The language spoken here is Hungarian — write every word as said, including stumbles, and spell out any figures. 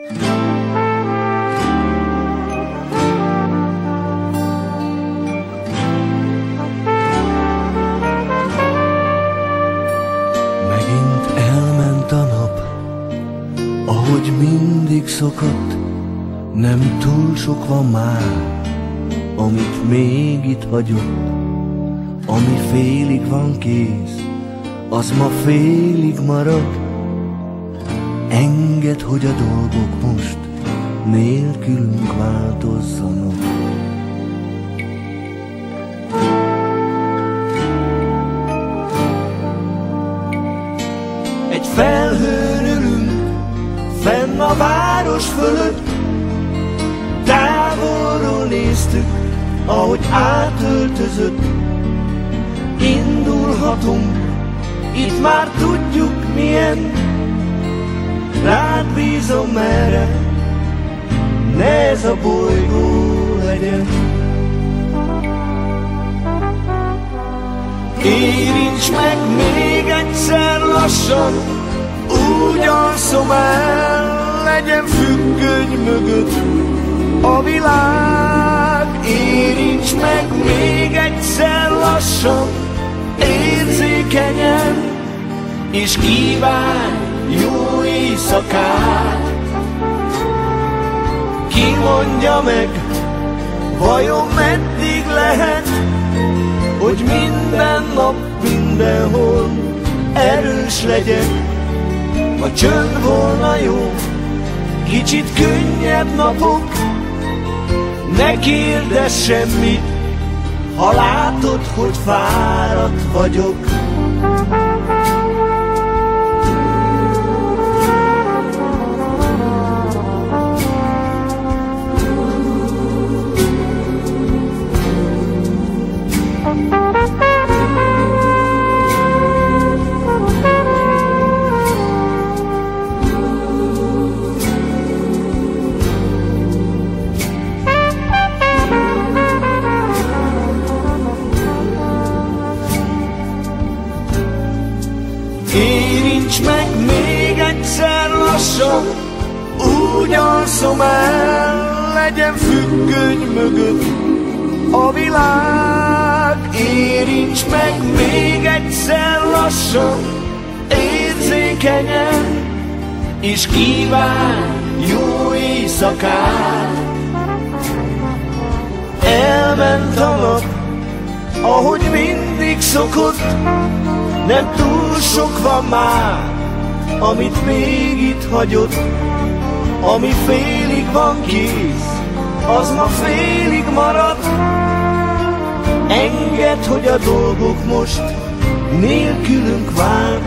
Megint elment a nap, ahogy mindig szokott. Nem túl sok van már, amit még itt hagyott. Ami félig van kész, az ma félig marad. Engedd, hogy a dolgok most nélkülünk változzanak. Egy felhőn ülünk, fenn a város fölött. Távolról néztük, ahogy átöltözött. Indulhatunk, itt már tudjuk milyen. Rád bízom merre, ne ez a bolygó legyen. Érints meg még egyszer lassan, úgy alszom el, legyen függöny mögött a világ. Érints meg még egyszer lassan, érzékenyen, és kívánj jó éjszakát. Ki mondja meg, vajon meddig lehet, hogy minden nap mindenhol erős legyek? Ha csönd volna jó, kicsit könnyebb napok. Ne kérdezz semmit, ha látod, hogy fáradt vagyok. Érints meg még egyszer lassan, úgy alszom el, legyen függöny mögött a világ. Érints meg még egyszer lassan, érzékenyen, és kívánj jó éjszakát. Elment a nap, ahogy mindig szokott. Nem túl sok van már, amit még itt hagyott. Ami félig van kész, az ma félig marad. Engedd, hogy a dolgok most nélkülünk válnak.